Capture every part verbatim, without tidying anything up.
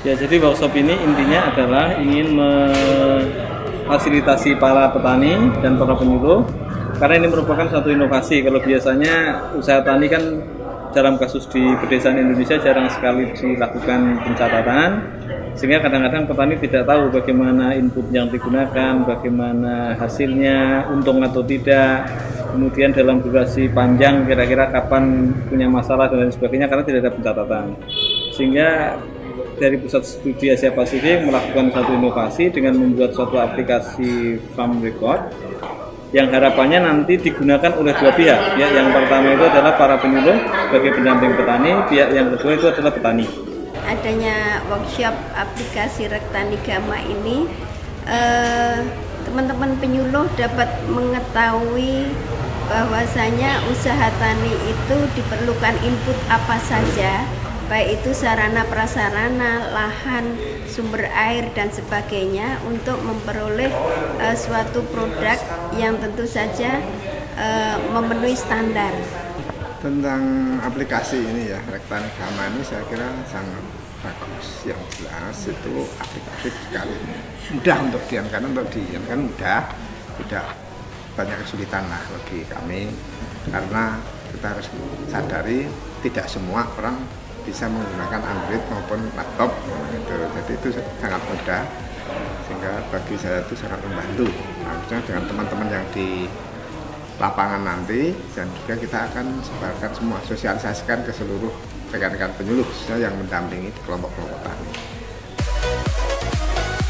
Ya, jadi workshop ini intinya adalah ingin memfasilitasi para petani dan para penyuluh, karena ini merupakan satu inovasi. Kalau biasanya usaha tani kan dalam kasus di pedesaan Indonesia jarang sekali dilakukan pencatatan, sehingga kadang-kadang petani tidak tahu bagaimana input yang digunakan, bagaimana hasilnya, untung atau tidak, kemudian dalam durasi panjang kira-kira kapan punya masalah dan lain sebagainya, karena tidak ada pencatatan. Sehingga dari Pusat Studi Asia Pasifik melakukan satu inovasi dengan membuat suatu aplikasi farm record yang harapannya nanti digunakan oleh dua pihak. Pihak yang pertama itu adalah para penyuluh sebagai pendamping petani, pihak yang kedua itu adalah petani. Adanya workshop aplikasi Rektani Gama ini, eh, teman-teman penyuluh dapat mengetahui bahwasanya usaha tani itu diperlukan input apa saja, baik itu sarana prasarana, lahan, sumber air dan sebagainya, untuk memperoleh uh, suatu produk yang tentu saja uh, memenuhi standar. Tentang aplikasi ini ya, Rektani Gama ini saya kira sangat bagus. Yang jelas itu aplikatif sekali, mudah untuk diankan, untuk diankan mudah, tidak banyak kesulitan lah bagi kami, karena kita harus sadari tidak semua orang bisa menggunakan Android maupun laptop gitu. Jadi itu sangat mudah, sehingga bagi saya itu sangat membantu. Harusnya dengan teman-teman yang di lapangan nanti, dan juga kita akan sebarkan semua, sosialisasikan ke seluruh rekan-rekan penyuluh khususnya yang mendampingi kelompok-kelompok tani.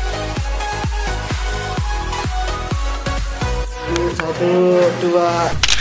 Satu, dua.